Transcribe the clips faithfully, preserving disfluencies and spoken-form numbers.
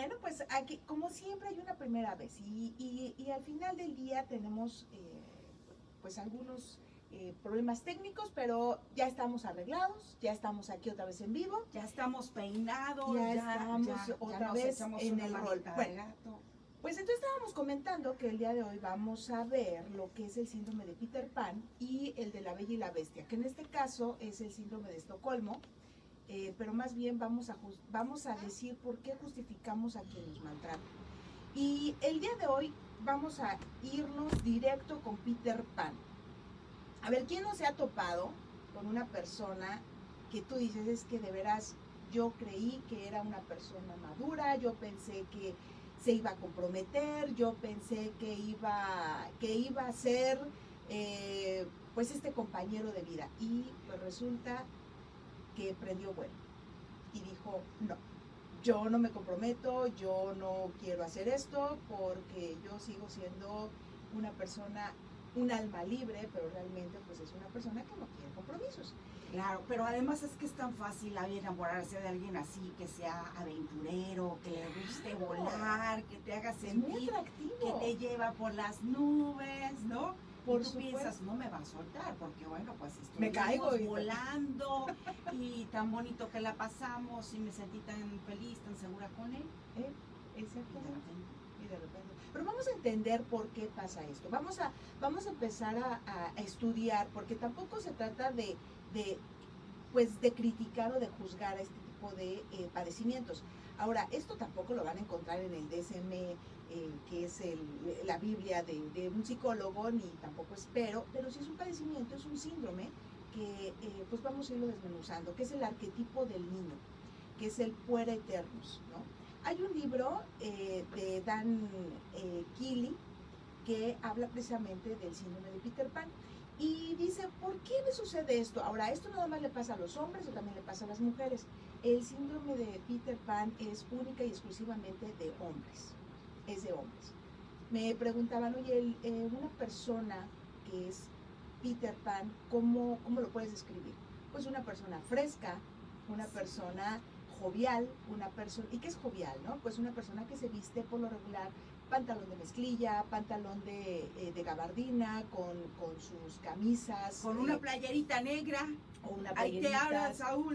Bueno, pues aquí, como siempre, hay una primera vez y, y, y al final del día tenemos eh, pues algunos eh, problemas técnicos, pero ya estamos arreglados, ya estamos aquí otra vez en vivo. Ya estamos peinados, ya, ya estamos ya, otra ya nos vez echamos en una el rol. manita de Bueno, gato. pues entonces estábamos comentando que el día de hoy vamos a ver lo que es el síndrome de Peter Pan y el de la Bella y la Bestia, que en este caso es el síndrome de Estocolmo, eh, pero más bien vamos a, vamos a decir por qué justificamos a quien nos maltrata. Y el día de hoy vamos a irnos directo con Peter Pan. A ver, ¿quién no se ha topado con una persona que tú dices, es que de veras yo creí que era una persona madura, yo pensé que se iba a comprometer, yo pensé que iba, que iba a ser eh, pues este compañero de vida, y pues resulta que prendió vuelo y dijo, no, yo no me comprometo, yo no quiero hacer esto porque yo sigo siendo una persona, un alma libre, pero realmente pues es una persona que no quiere compromisos. Claro, pero además es que es tan fácil enamorarse de alguien así, que sea aventurero, que le guste volar, que te haga sentir que te lleva por las nubes, ¿no? Por y tú supuesto. Piensas, no me va a soltar, porque bueno, pues estoy me caigo volando y tan bonito que la pasamos y me sentí tan feliz, tan segura con él. ¿Eh? Exactamente. Y de repente. Pero vamos a entender por qué pasa esto. Vamos a, vamos a empezar a, a estudiar, porque tampoco se trata de, de, pues, de criticar o de juzgar a este tipo de eh, padecimientos. Ahora, esto tampoco lo van a encontrar en el D S M, eh, que es el, la Biblia de, de un psicólogo, ni tampoco espero, pero si es un padecimiento, es un síndrome que eh, pues vamos a irlo desmenuzando, que es el arquetipo del niño, que es el puer eternus, ¿no? Hay un libro eh, de Dan eh, Keeley que habla precisamente del síndrome de Peter Pan y dice, ¿por qué me sucede esto? Ahora, esto nada más le pasa a los hombres o también le pasa a las mujeres. El síndrome de Peter Pan es única y exclusivamente de hombres, es de hombres. Me preguntaban, oye, el, eh, una persona que es Peter Pan, ¿cómo, cómo lo puedes describir? Pues una persona fresca, una persona jovial, una persona, ¿y qué es jovial, no? Pues una persona que se viste por lo regular pantalón de mezclilla, pantalón de, eh, de gabardina, con, con sus camisas. Con una playerita negra. O una playerita. Ahí te habla, Saúl.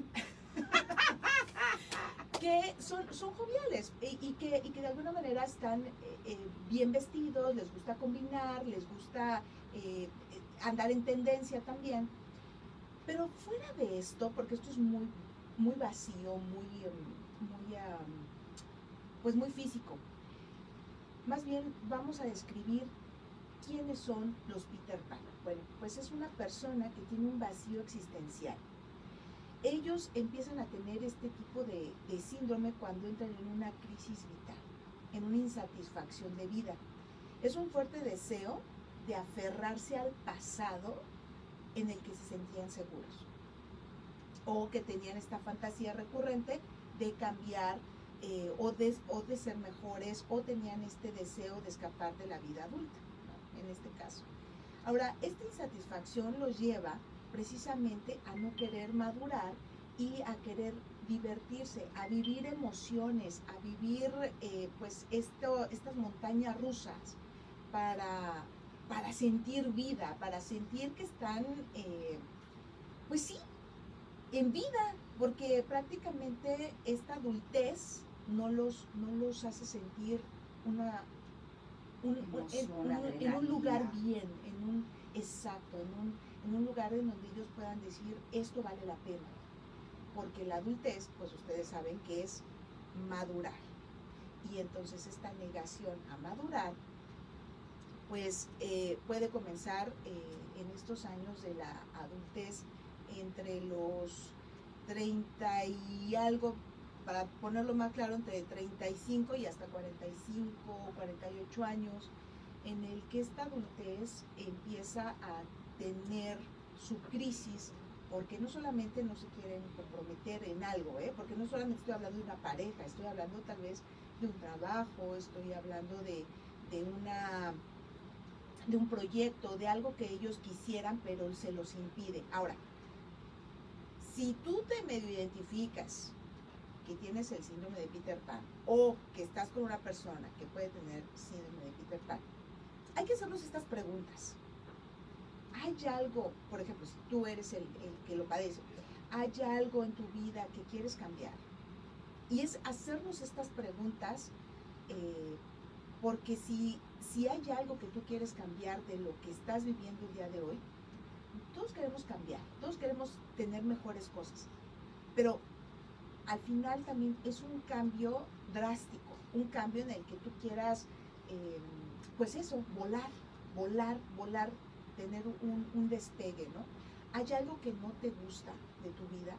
que son, son joviales y, y, que, y que de alguna manera están eh, eh, bien vestidos, les gusta combinar, les gusta eh, andar en tendencia también. Pero fuera de esto, porque esto es muy, muy vacío, muy, muy, um, pues muy físico, más bien vamos a describir quiénes son los Peter Pan. Bueno, pues es una persona que tiene un vacío existencial. Ellos empiezan a tener este tipo de, de síndrome cuando entran en una crisis vital, en una insatisfacción de vida. Es un fuerte deseo de aferrarse al pasado en el que se sentían seguros, o que tenían esta fantasía recurrente de cambiar eh, o, de, o de ser mejores, o tenían este deseo de escapar de la vida adulta, ¿no? En este caso. Ahora, esta insatisfacción los lleva precisamente a no querer madurar y a querer divertirse, a vivir emociones, a vivir eh, pues esto, estas montañas rusas para, para sentir vida, para sentir que están, eh, pues sí, en vida, porque prácticamente esta adultez no los, no los hace sentir una, un, Emoción, un, un, en un lugar bien, en un, exacto, en un, en un lugar en donde ellos puedan decir, esto vale la pena, porque la adultez, pues ustedes saben que es madurar, y entonces esta negación a madurar, pues eh, puede comenzar eh, en estos años de la adultez, entre los treinta y algo, para ponerlo más claro, entre treinta y cinco y hasta cuarenta y cinco, cuarenta y ocho años, en el que esta adultez empieza a tener su crisis, porque no solamente no se quieren comprometer en algo, ¿eh? Porque no solamente estoy hablando de una pareja, estoy hablando tal vez de un trabajo, estoy hablando de, de una de un proyecto, de algo que ellos quisieran, pero se los impide. Ahora, si tú te medio identificas que tienes el síndrome de Peter Pan o que estás con una persona que puede tener síndrome de Peter Pan, hay que hacernos estas preguntas. ¿Hay algo, por ejemplo, si tú eres el, el que lo padece, hay algo en tu vida que quieres cambiar? Y es hacernos estas preguntas, eh, porque si, si hay algo que tú quieres cambiar de lo que estás viviendo el día de hoy, todos queremos cambiar, todos queremos tener mejores cosas, pero al final también es un cambio drástico, un cambio en el que tú quieras, eh, pues eso, volar, volar, volar, tener un, un despegue, ¿no? ¿Hay algo que no te gusta de tu vida?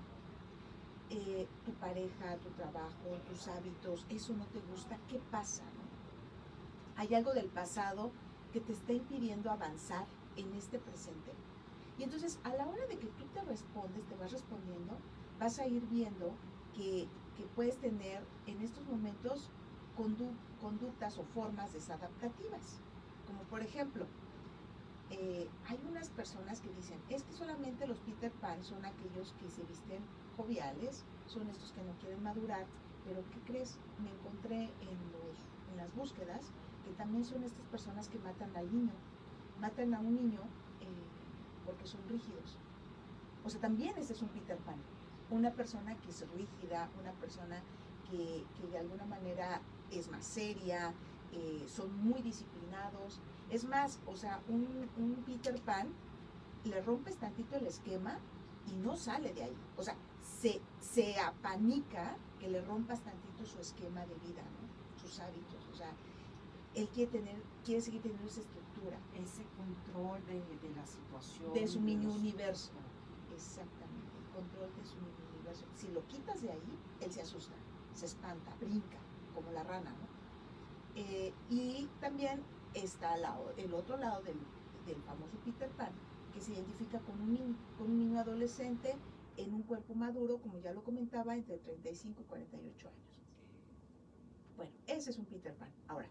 Eh, tu pareja, tu trabajo, tus hábitos, eso no te gusta, ¿qué pasa, no? Hay algo del pasado que te está impidiendo avanzar en este presente. Y entonces, a la hora de que tú te respondes, te vas respondiendo, vas a ir viendo que, que puedes tener en estos momentos condu conductas o formas desadaptativas. Como por ejemplo, eh, hay unas personas que dicen, es que solamente los Peter Pan son aquellos que se visten joviales, son estos que no quieren madurar, pero ¿qué crees? Me encontré en, los, en las búsquedas que también son estas personas que matan al niño, matan a un niño eh, porque son rígidos. O sea, también ese es un Peter Pan, una persona que es rígida, una persona que, que de alguna manera es más seria, eh, son muy disciplinados. Es más, o sea, un, un Peter Pan, le rompes tantito el esquema y no sale de ahí. O sea, se, se apanica que le rompas tantito su esquema de vida, ¿no? Sus hábitos. O sea, él quiere tener, quiere seguir teniendo esa estructura. Ese control de, de la situación. De su mini los... universo. Exactamente, el control de su mini universo. Si lo quitas de ahí, él se asusta, se espanta, brinca, como la rana, ¿no? Eh, y también está al lado, el otro lado del, del famoso Peter Pan, que se identifica con un, niño, con un niño adolescente en un cuerpo maduro, como ya lo comentaba, entre treinta y cinco y cuarenta y ocho años. Bueno, ese es un Peter Pan. Ahora,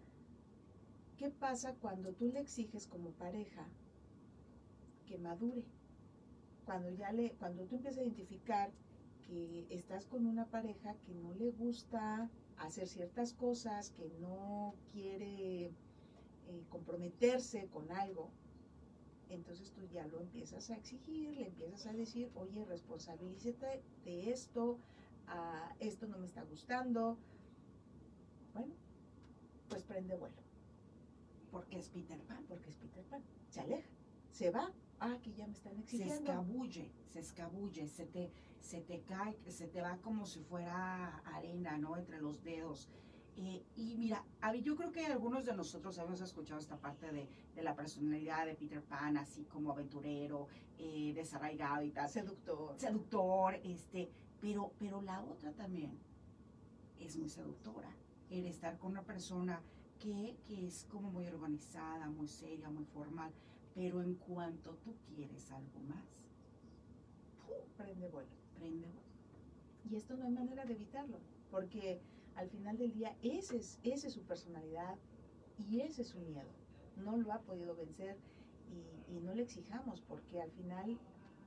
¿qué pasa cuando tú le exiges como pareja que madure? Cuando, ya le, cuando tú empiezas a identificar que estás con una pareja que no le gusta hacer ciertas cosas, que no quiere eh, comprometerse con algo, entonces tú ya lo empiezas a exigir, le empiezas a decir, oye, responsabilízate de esto, uh, esto no me está gustando. Bueno, pues prende vuelo. Porque es Peter Pan. Porque es Peter Pan. Se aleja, se va. Ah, que ya me están exigiendo. Se escabulle, se escabulle, se te, se te cae, se te va como si fuera arena, ¿no? Entre los dedos. Eh, y mira, yo creo que algunos de nosotros hemos escuchado esta parte de, de la personalidad de Peter Pan, así como aventurero, eh, desarraigado y tal. Seductor. Seductor, este, pero, pero la otra también es muy seductora. El estar con una persona que, que es como muy organizada, muy seria, muy formal, pero en cuanto tú quieres algo más, ¡pum!, prende vuelo. Prende vuelo. Y esto no hay manera de evitarlo, porque al final del día ese es, ese es su personalidad y ese es su miedo. No lo ha podido vencer y, y no le exijamos, porque al final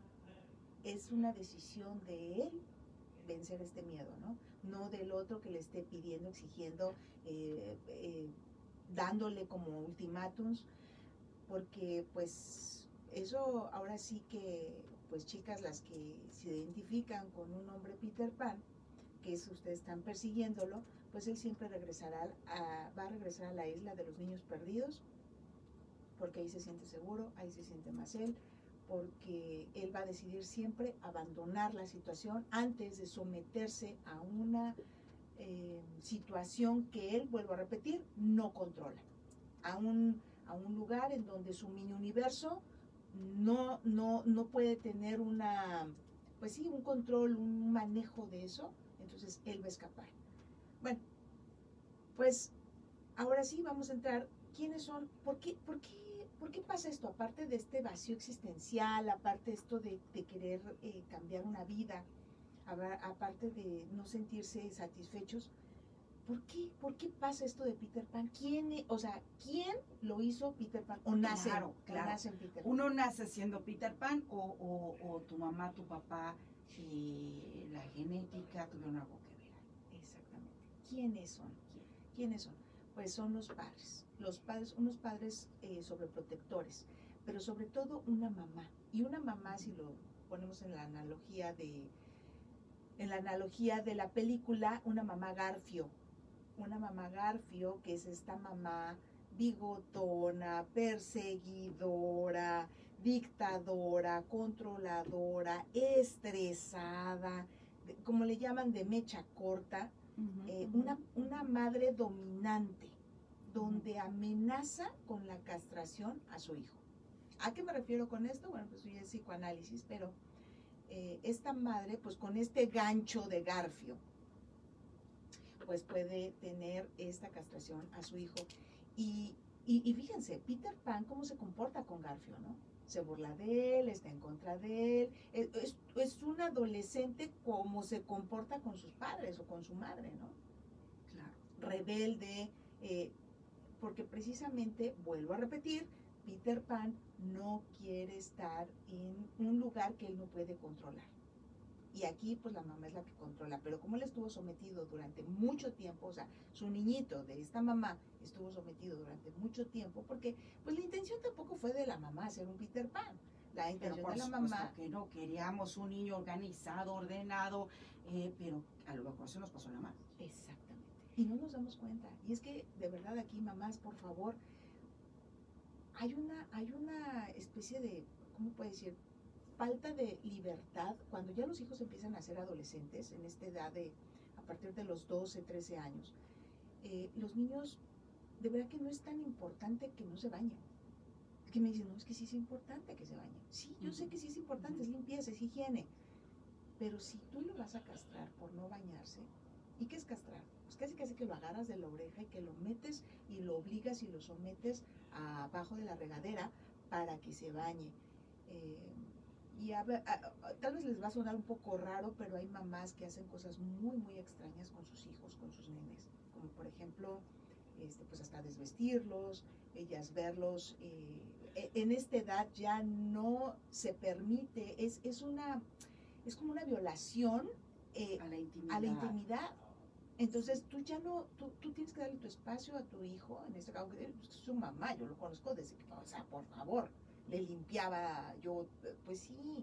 es una decisión de él vencer este miedo, ¿no? No del otro que le esté pidiendo, exigiendo, eh, eh, dándole como ultimátums, porque pues eso ahora sí que, pues chicas, las que se identifican con un hombre Peter Pan, que es, ustedes están persiguiéndolo, pues él siempre regresará a, va a regresar a la isla de los niños perdidos, porque ahí se siente seguro, ahí se siente más él, porque él va a decidir siempre abandonar la situación antes de someterse a una eh, situación que él, vuelvo a repetir, no controla, a un, a un lugar en donde su mini universo no, no, no puede tener una, pues sí, un control, un manejo de eso. Entonces él va a escapar. Bueno, pues ahora sí vamos a entrar. ¿Quiénes son? ¿Por qué, por qué, por qué pasa esto? Aparte de este vacío existencial, aparte de esto de, de querer eh, cambiar una vida, aparte de no sentirse satisfechos, ¿por qué, ¿por qué pasa esto de Peter Pan? ¿Quién, o sea, quién lo hizo Peter Pan? ¿O nace, claro, claro. o nace en Peter Pan? Uno nace siendo Peter Pan o, o, o tu mamá, tu papá, eh, la genética tuvieron algo que ver. ¿quiénes son? ¿Quiénes son? Pues son los padres, los padres, unos padres eh, sobreprotectores, pero sobre todo una mamá. Y una mamá, si lo ponemos en la analogía de, en la analogía de la película, una mamá Garfio. Una mamá Garfio, que es esta mamá bigotona, perseguidora, dictadora, controladora, estresada, como le llaman, de mecha corta, uh-huh, eh, uh-huh. Una, una madre dominante, donde uh-huh. amenaza con la castración a su hijo. ¿A qué me refiero con esto? Bueno, pues yo es psicoanálisis, pero eh, esta madre, pues con este gancho de Garfio, pues puede tener esta castración a su hijo. Y, y, y fíjense, Peter Pan, ¿cómo se comporta con Garfio, no? Se burla de él, está en contra de él. Es, es, es un adolescente como se comporta con sus padres o con su madre, ¿no? Claro. Rebelde, eh, porque precisamente, vuelvo a repetir, Peter Pan no quiere estar en un lugar que él no puede controlar. Y aquí, pues, la mamá es la que controla. Pero como él estuvo sometido durante mucho tiempo, o sea, su niñito de esta mamá estuvo sometido durante mucho tiempo, porque, pues, la intención tampoco fue de la mamá ser un Peter Pan. La intención pero por de la mamá... que no, queríamos un niño organizado, ordenado, eh, pero a lo mejor se nos pasó la mano. Exactamente. Y no nos damos cuenta. Y es que, de verdad, aquí, mamás, por favor, hay una, hay una especie de, ¿cómo puede decir?, falta de libertad cuando ya los hijos empiezan a ser adolescentes, en esta edad de, a partir de los doce, trece años. Eh, los niños, de verdad que no es tan importante que no se bañen. Es que me dicen, no, es que sí es importante que se bañen. Sí, yo uh-huh. sé que sí es importante, uh-huh. es limpieza, es higiene. Pero si tú lo vas a castrar por no bañarse, ¿y qué es castrar? Pues casi casi que lo agarras de la oreja y que lo metes y lo obligas y lo sometes abajo de la regadera para que se bañe. Eh, Y a ver, a, a, tal vez les va a sonar un poco raro, pero hay mamás que hacen cosas muy, muy extrañas con sus hijos, con sus nenes. Como por ejemplo, este, pues hasta desvestirlos, ellas verlos. Eh, en esta edad ya no se permite, es, es, una, es como una violación eh, a, la intimidad. a la intimidad. Entonces tú ya no, tú, tú tienes que darle tu espacio a tu hijo, en este caso, es su mamá, yo lo conozco desde que, o sea, por favor. Le limpiaba yo, pues sí,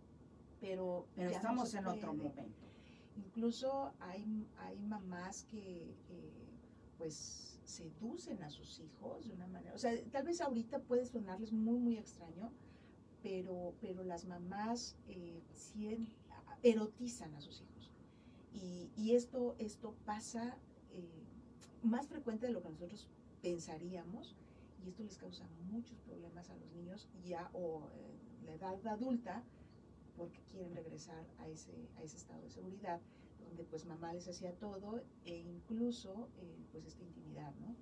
pero, pero ya estamos no en puede. Otro momento. Incluso hay, hay mamás que eh, pues seducen a sus hijos de una manera, o sea, tal vez ahorita puede sonarles muy, muy extraño, pero, pero las mamás eh, sí erotizan a sus hijos. Y, y esto, esto pasa eh, más frecuente de lo que nosotros pensaríamos. Y esto les causa muchos problemas a los niños ya o en la edad adulta porque quieren regresar a ese, a ese estado de seguridad donde pues mamá les hacía todo e incluso eh, pues esta intimidad, ¿no?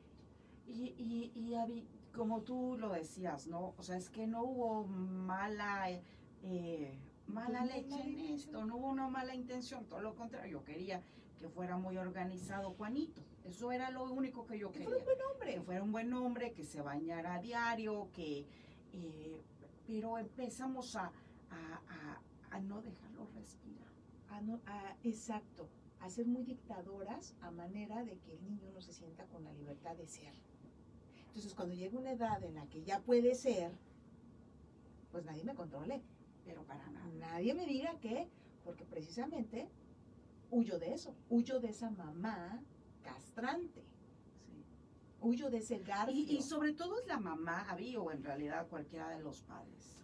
Y, y, y Abby, como tú lo decías, ¿no? O sea, es que no hubo mala, eh, mala leche mala en esto, no hubo una mala intención, todo lo contrario, yo quería que fuera muy organizado Juanito. Eso era lo único que yo que quería. Que fuera un buen hombre. Que fuera un buen hombre, que se bañara a diario, que... Eh, pero empezamos a, a, a, a no dejarlo respirar. A no, a, exacto. A ser muy dictadoras a manera de que el niño no se sienta con la libertad de ser. Entonces, cuando llega una edad en la que ya puede ser, pues nadie me controle. Pero para nada. Nadie me diga que, porque precisamente huyo de eso. Huyo de esa mamá castrante. Sí. Huyo de ese garfio. Y, y sobre todo es la mamá, Abby, o en realidad cualquiera de los padres.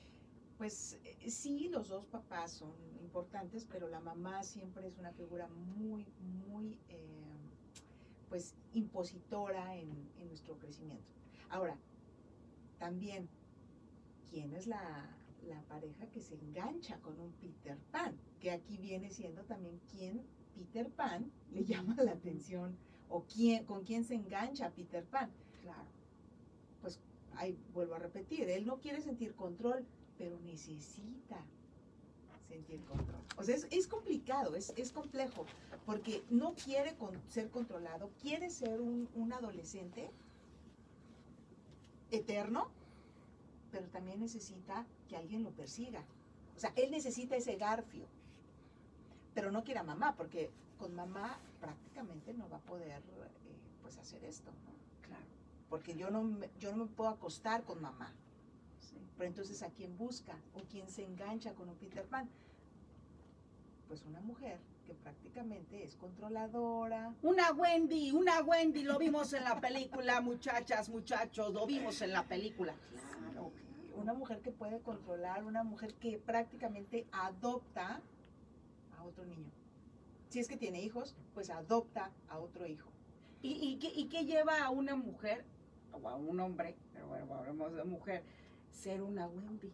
Pues eh, sí, los dos papás son importantes, pero la mamá siempre es una figura muy, muy, eh, pues, impositora en, en nuestro crecimiento. Ahora, también, ¿quién es la, la pareja que se engancha con un Peter Pan? Que aquí viene siendo también quién Peter Pan le llama la atención o quién, con quién se engancha Peter Pan. Claro. Pues ahí vuelvo a repetir, él no quiere sentir control, pero necesita sentir control. O sea, es, es complicado, es, es complejo, porque no quiere con, ser controlado, quiere ser un, un adolescente eterno, pero también necesita que alguien lo persiga. O sea, él necesita ese garfio. pero no quiere a mamá, porque con mamá prácticamente no va a poder eh, pues hacer esto, ¿no? Claro. Porque yo no, me, yo no me puedo acostar con mamá. Sí. Pero entonces, ¿a quién busca? ¿O quién se engancha con un Peter Pan? Pues una mujer que prácticamente es controladora. Una Wendy, una Wendy, lo vimos en la película, muchachas, muchachos, lo vimos en la película. Claro, una mujer que puede controlar, una mujer que prácticamente adopta a otro niño. Si es que tiene hijos, pues adopta a otro hijo. ¿Y, y, qué, y qué lleva a una mujer, o a un hombre, pero bueno, hablamos de mujer, ser una Wendy?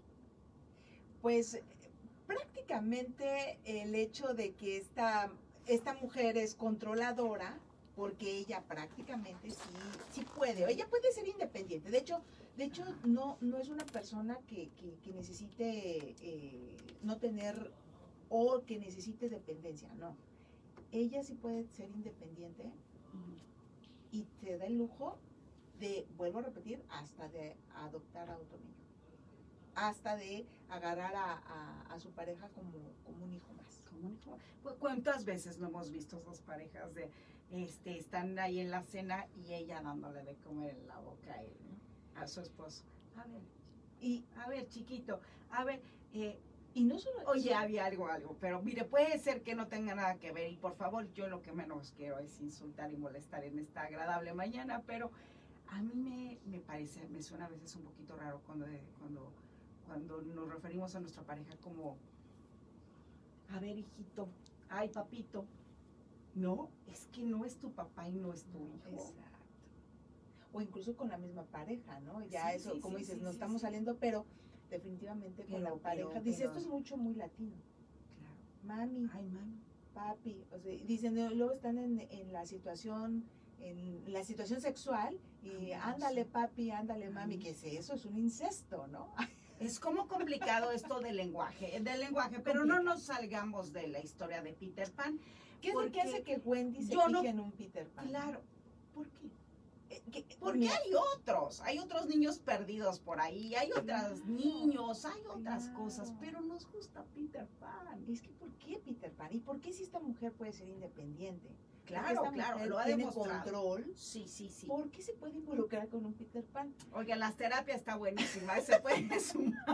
Pues prácticamente el hecho de que esta, esta mujer es controladora, porque ella prácticamente sí, sí puede, ella puede ser independiente. De hecho, de hecho no, no es una persona que, que, que necesite eh, no tener o que necesite dependencia, no. Ella sí puede ser independiente uh-huh. y te da el lujo de, vuelvo a repetir, hasta de adoptar a otro niño. Hasta de agarrar a, a, a su pareja como, como un hijo más. Como un hijo. ¿Cuántas veces no hemos visto esas parejas de, este, están ahí en la cena y ella dándole de comer en la boca a él, ¿no? A su esposo? A ver, y a ver, chiquito, a ver, eh, y no solo, oye, había algo, algo, pero mire, puede ser que no tenga nada que ver y por favor, yo lo que menos quiero es insultar y molestar en esta agradable mañana, pero a mí me, me parece, me suena a veces un poquito raro cuando, cuando cuando nos referimos a nuestra pareja como, a ver, hijito, ay, papito. No, es que no es tu papá y no es tu hijo. Exacto. O incluso con la misma pareja, ¿no? Ya sí, eso, sí, como sí, dices, sí, no sí, estamos sí. saliendo, pero definitivamente con pero, la pareja. Pero, dice, pero, esto es mucho, muy latino. Claro. Mami. Ay, mami. Papi. O sea, dicen, luego están en, en la situación... en la situación sexual y Ay, ándale sí. papi, ándale mami, Ay, que es eso, es un incesto, ¿no? Es como complicado esto del lenguaje, del lenguaje, pero no nos salgamos de la historia de Peter Pan. ¿Qué es lo que hace que Wendy se yo fije no, en un Peter Pan? Claro, ¿por qué? Eh, que, Porque mira, hay otros, hay otros niños perdidos por ahí, hay otros claro, niños, hay otras claro. cosas, pero nos gusta Peter Pan. Es que ¿por qué Peter Pan? ¿Y por qué si esta mujer puede ser independiente? Claro, claro, lo ha tiene demostrado. Control. Sí, sí, sí. ¿Por qué se puede involucrar con un Peter Pan? Oiga, las terapias está buenísima, se puede sumar.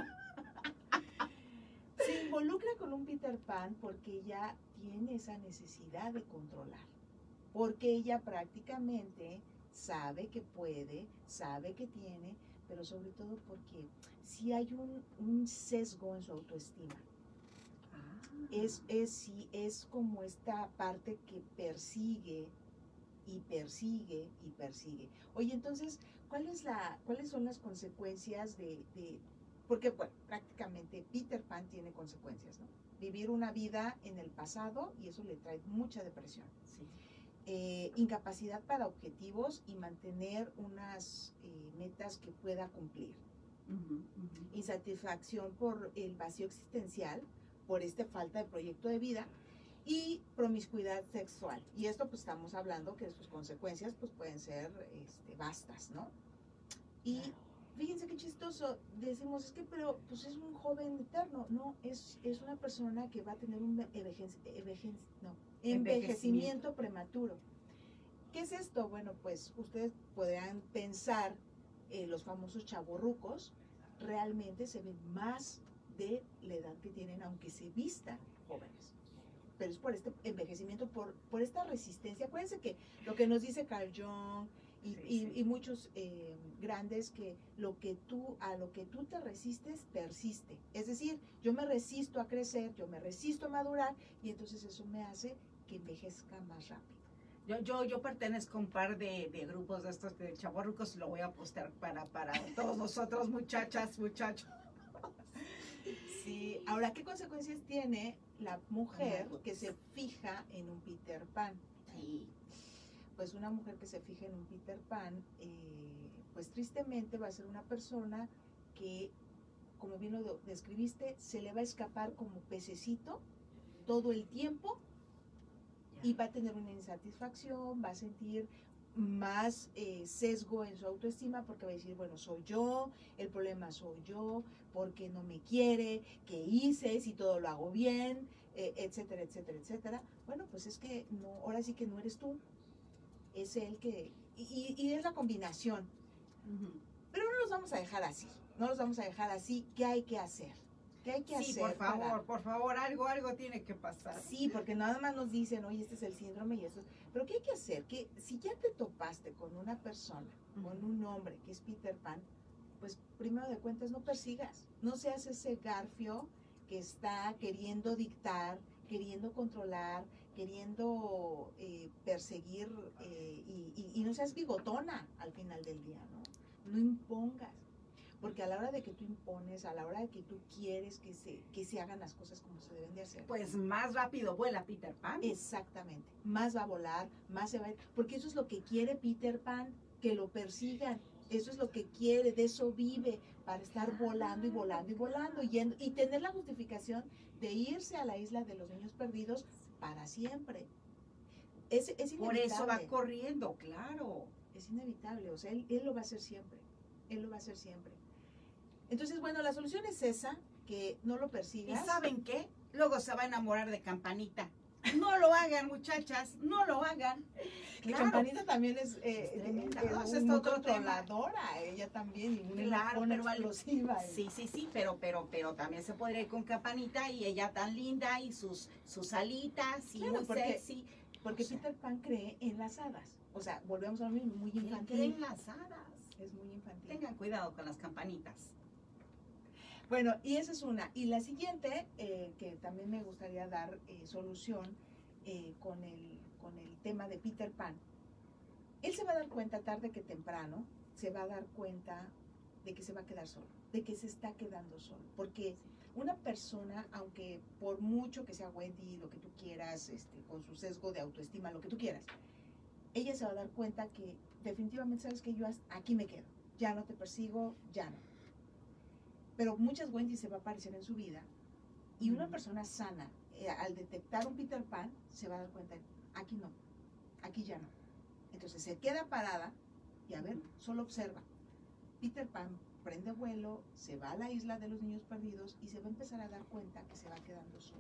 Se involucra con un Peter Pan porque ella tiene esa necesidad de controlar. Porque ella prácticamente sabe que puede, sabe que tiene, pero sobre todo porque sí hay un, un sesgo en su autoestima. Es, es, sí, es como esta parte que persigue y persigue y persigue. Oye, entonces, ¿cuál es la, ¿cuáles son las consecuencias de, de, porque, bueno, prácticamente Peter Pan tiene consecuencias, ¿no? Vivir una vida en el pasado y eso le trae mucha depresión. Sí. Eh, incapacidad para objetivos y mantener unas eh, metas que pueda cumplir. Uh-huh, uh-huh. Insatisfacción por el vacío existencial, por esta falta de proyecto de vida y promiscuidad sexual. Y esto pues estamos hablando que sus consecuencias pues pueden ser este, vastas, ¿no? Y fíjense qué chistoso, decimos, es que pero pues es un joven eterno, no, es, es una persona que va a tener un envejen, envejen, no, envejecimiento, envejecimiento prematuro. ¿Qué es esto? Bueno, pues ustedes podrán pensar, eh, los famosos chavorrucos realmente se ven más de la edad que tienen, aunque se vistan jóvenes. Pero es por este envejecimiento, por, por esta resistencia. Acuérdense que lo que nos dice Carl Jung y, sí, y, sí. y muchos eh, grandes, que lo que tú, a lo que tú te resistes, persiste. Es decir, yo me resisto a crecer, yo me resisto a madurar, y entonces eso me hace que envejezca más rápido. Yo, yo, yo pertenezco a un par de, de grupos de estos de chavorrucos, lo voy a postear para, para todos nosotros, muchachas, muchachos. Sí, ahora, ¿qué consecuencias tiene la mujer que se fija en un Peter Pan? Sí. Pues una mujer que se fija en un Peter Pan, eh, pues tristemente va a ser una persona que, como bien lo describiste, se le va a escapar como pececito todo el tiempo y va a tener una insatisfacción, va a sentir más eh, sesgo en su autoestima porque va a decir, bueno, soy yo, el problema soy yo, porque no me quiere, qué hice, si todo lo hago bien, eh, etcétera, etcétera, etcétera. Bueno, pues es que no, ahora sí que no eres tú, es él que, y, y es la combinación. Uh-huh. Pero no los vamos a dejar así, no los vamos a dejar así. ¿Qué hay que hacer? ¿Qué hay que sí, hacer? por favor, para... por favor, algo, algo tiene que pasar. Sí, porque nada más nos dicen, oye, este es el síndrome y eso. Pero ¿qué hay que hacer? Que si ya te topaste con una persona, uh-huh. con un hombre que es Peter Pan, pues primero de cuentas no persigas, no seas ese garfio que está queriendo dictar, queriendo controlar, queriendo eh, perseguir eh, y, y, y no seas bigotona al final del día, ¿no? No impongas. Porque a la hora de que tú impones, a la hora de que tú quieres que se, que se hagan las cosas como se deben de hacer. Pues más rápido vuela Peter Pan. Exactamente. Más va a volar, más se va a ir. Porque eso es lo que quiere Peter Pan, que lo persigan. Eso es lo que quiere, de eso vive, para estar volando y volando y volando. Y, en, y tener la justificación de irse a la isla de los niños perdidos para siempre. Es, es inevitable. Por eso va corriendo, claro. Es inevitable. O sea, él, él lo va a hacer siempre. Él lo va a hacer siempre. Entonces, bueno, la solución es esa, que no lo persigas. ¿Y saben qué? Luego se va a enamorar de Campanita. No lo hagan, muchachas, no lo hagan. Que claro. Campanita también es, eh, es, tremenda, es, no, es está otro controladora, tema. Ella también, y una claro, pero explosiva. Sí, sí, sí, pero, pero, pero también se podría ir con Campanita y ella tan linda y sus, sus alitas y claro, muy porque, sexy. Porque o sea, Peter Pan cree en las hadas. O sea, volvemos a lo mismo, muy infantil. Cree en las hadas. Es muy infantil. Tengan cuidado con las campanitas. Bueno, y esa es una. Y la siguiente, eh, que también me gustaría dar eh, solución eh, con, el, con el tema de Peter Pan. Él se va a dar cuenta tarde que temprano, se va a dar cuenta de que se va a quedar solo, de que se está quedando solo. Porque una persona, aunque por mucho que sea Wendy, lo que tú quieras, este, con su sesgo de autoestima, lo que tú quieras, ella se va a dar cuenta que definitivamente sabes que yo aquí me quedo, ya no te persigo, ya no. Pero muchas Wendy se va a aparecer en su vida y una persona sana, eh, al detectar un Peter Pan, se va a dar cuenta, aquí no, aquí ya no. Entonces se queda parada y a ver, solo observa. Peter Pan prende vuelo, se va a la isla de los niños perdidos y se va a empezar a dar cuenta que se va quedando solo.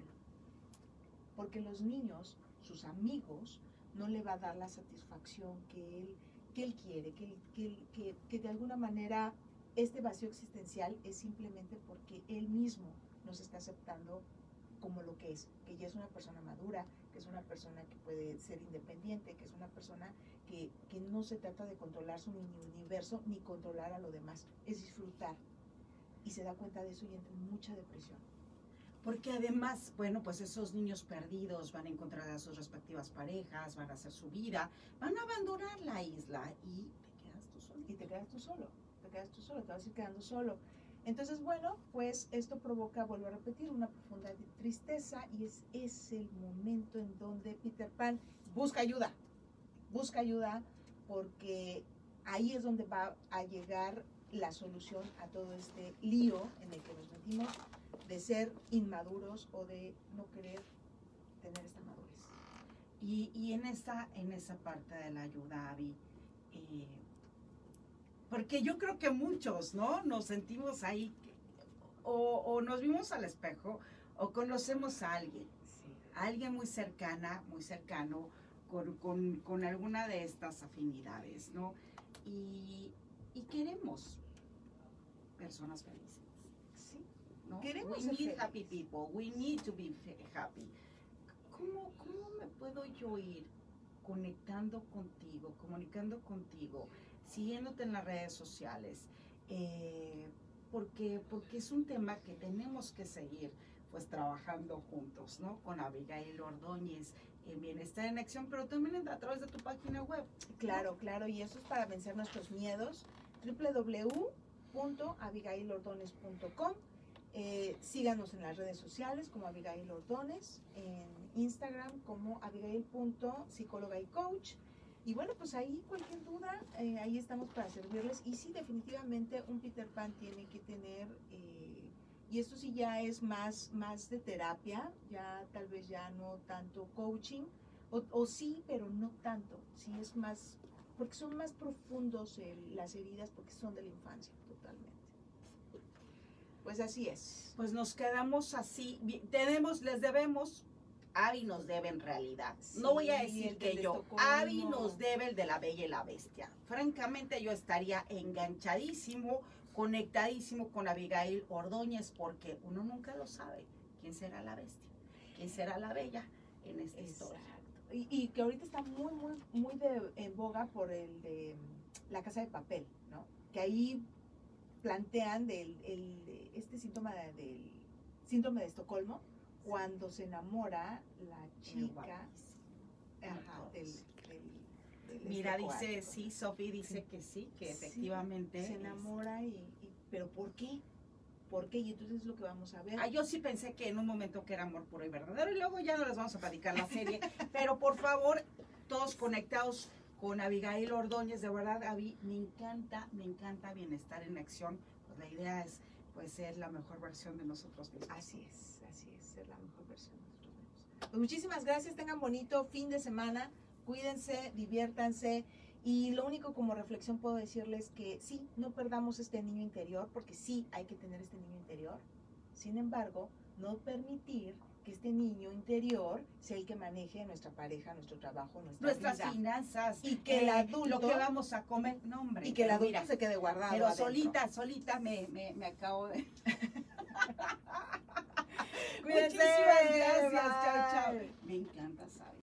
Porque los niños, sus amigos, no le va a dar la satisfacción que él, que él quiere, que, que, que, que de alguna manera este vacío existencial es simplemente porque él mismo nos está aceptando como lo que es, que ya es una persona madura, que es una persona que puede ser independiente, que es una persona que, que no se trata de controlar su mini universo ni controlar a lo demás, es disfrutar. Y se da cuenta de eso y entra en mucha depresión. Porque además, bueno, pues esos niños perdidos van a encontrar a sus respectivas parejas, van a hacer su vida, van a abandonar la isla y te quedas tú solo. Y te quedas tú solo, te quedas tú solo, te vas a ir quedando solo. Entonces, bueno, pues esto provoca, vuelvo a repetir, una profunda tristeza y es, es el momento en donde Peter Pan busca ayuda, busca ayuda porque ahí es donde va a llegar la solución a todo este lío en el que nos metimos de ser inmaduros o de no querer tener esta madurez. Y, y en, esa, en esa parte de la ayuda, Abby, eh, porque yo creo que muchos, ¿no? Nos sentimos ahí, o, o nos vimos al espejo, o conocemos a alguien, sí. a alguien muy cercana, muy cercano, con, con, con alguna de estas afinidades, ¿no? Y, y queremos personas felices. Sí. ¿No? Queremos We ser need felices. happy people, we need to be happy. ¿Cómo, ¿Cómo me puedo yo ir conectando contigo, comunicando contigo, siguiéndote en las redes sociales? Eh, porque, porque es un tema que tenemos que seguir pues trabajando juntos, ¿no? Con Abigail Ordóñez en Bienestar en Acción, pero también a través de tu página web. Claro, ¿no? Claro, y eso es para vencer nuestros miedos. doble u doble u doble u punto abigail ordóñez punto com. Eh, síganos en las redes sociales como Abigail Ordóñez, en Instagram como abigail.psicóloga y coach. Y bueno, pues ahí cualquier duda, eh, ahí estamos para servirles. Y sí, definitivamente un Peter Pan tiene que tener, eh, y esto sí ya es más, más de terapia, ya tal vez ya no tanto coaching, o, o sí, pero no tanto. Sí es más porque son más profundos el, las heridas, porque son de la infancia, totalmente. Pues así es. Pues nos quedamos así, tenemos, les debemos, Abby nos debe en realidad. Sí, no voy a decir que yo, Abby nos debe el de La Bella y la Bestia. Francamente yo estaría enganchadísimo, conectadísimo con Abigail Ordóñez, porque uno nunca lo sabe. ¿Quién será la bestia? ¿Quién será la bella en esta Exacto. historia? Y, y que ahorita está muy, muy, muy de, en boga por el de La Casa de Papel, ¿no? Que ahí plantean del, el, este síntoma de, del síndrome de Estocolmo, cuando se enamora la chica ajá, del, del, del Mira, dice, sí, Sofi dice sí. que sí, que sí, efectivamente se enamora y, y, pero ¿por qué? ¿Por qué? Y entonces es lo que vamos a ver. Ah, yo sí pensé que en un momento que era amor puro y verdadero, y luego ya no les vamos a platicar la serie, pero por favor, todos conectados con Abigail Ordóñez, de verdad, Abby, me encanta, me encanta Bienestar en Acción, pues la idea es pues ser la mejor versión de nosotros mismos. Así es, así es, ser la mejor versión de nosotros mismos. Pues muchísimas gracias, tengan bonito fin de semana, cuídense, diviértanse, y lo único como reflexión puedo decirles que sí, no perdamos este niño interior, porque sí hay que tener este niño interior, sin embargo, no permitir que este niño interior sea el que maneje nuestra pareja, nuestro trabajo, nuestra nuestras vida. finanzas, y que eh, el adulto, lo que vamos a comer, no hombre, y que el adulto mira, se quede guardado pero adentro. solita, solita me, me, me acabo de Cuídense, muchísimas gracias, chao, chao, me encanta, ¿sabes?